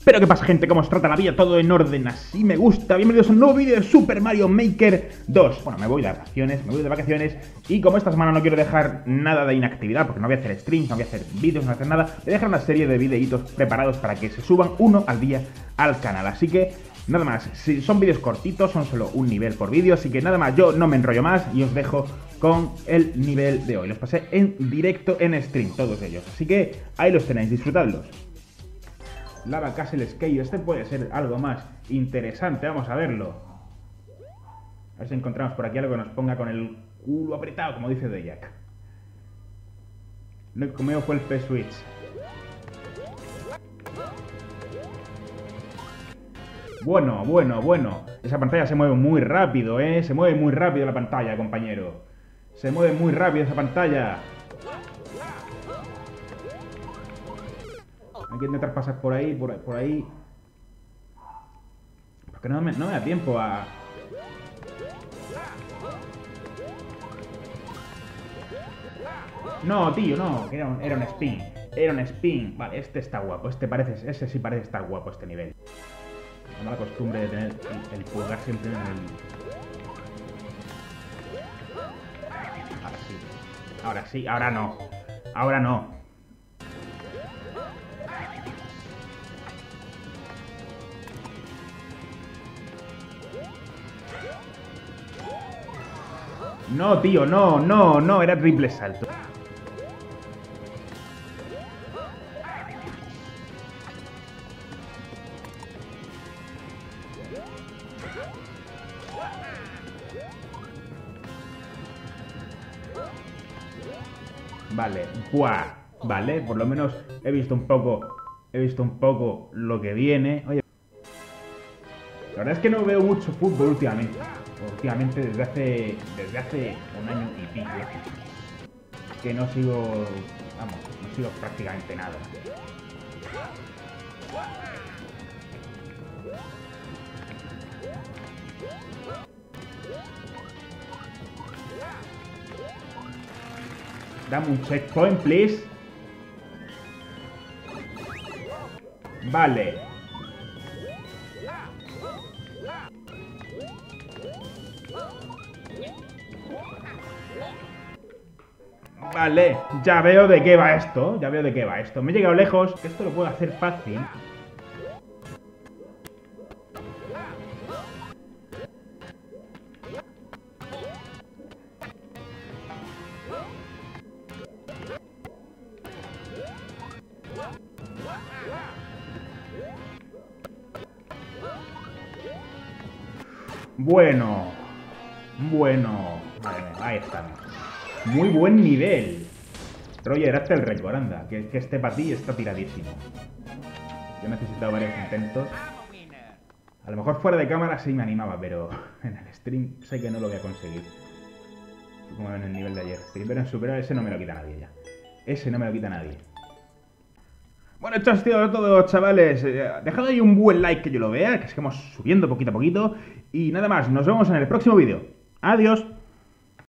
Pero ¿qué pasa, gente? ¿Cómo os trata la vida? Todo en orden, así me gusta. Bienvenidos a un nuevo vídeo de Super Mario Maker 2. Bueno, me voy de vacaciones, y como esta semana no quiero dejar nada de inactividad, porque no voy a hacer streams, no voy a hacer vídeos, no voy a hacer nada, voy a dejar una serie de videitos preparados para que se suban uno al día al canal. Así que nada más, si son vídeos cortitos, son solo un nivel por vídeo, así que nada más, yo no me enrollo más y os dejo con el nivel de hoy. Los pasé en directo en stream, todos ellos, así que ahí los tenéis, disfrutadlos. Lava Castle Skate, este puede ser algo más interesante, vamos a verlo. A ver si encontramos por aquí algo que nos ponga con el culo apretado, como dice The Jack. No conmigo fue el P-Switch. Bueno. Esa pantalla se mueve muy rápido, ¿eh? Se mueve muy rápido la pantalla, compañero. Se mueve muy rápido esa pantalla. Hay que intentar pasar por ahí, por ahí. Porque no me da tiempo a... No, tío, no. Era un spin. Era un spin. Vale, este está guapo. Ese sí parece estar guapo, este nivel. La mala costumbre de tener el pulgar siempre en el... Ahora sí, ahora no. Ahora no. No, tío, no, era triple salto. Vale, ¡buah! Vale, por lo menos he visto un poco lo que viene. Oye, la verdad es que no veo mucho fútbol últimamente. Desde hace un año y pico que no sigo, no sigo prácticamente nada. Dame un checkpoint, please. Vale. Vale, ya veo de qué va esto. Me he llegado lejos, que esto lo puedo hacer fácil. Bueno. Vale, ahí estamos. Muy buen nivel. Roger, hazte el récord, anda. Que este para ti está tiradísimo. Yo he necesitado varios intentos. A lo mejor fuera de cámara sí me animaba, pero en el stream sé que no lo voy a conseguir. Como en el nivel de ayer. Primero en superar, ese no me lo quita nadie ya. Ese no me lo quita nadie. Bueno, esto ha sido todo, chavales. Dejad ahí un buen like que yo lo vea, que sigamos subiendo poquito a poquito. Y nada más, nos vemos en el próximo vídeo. Adiós.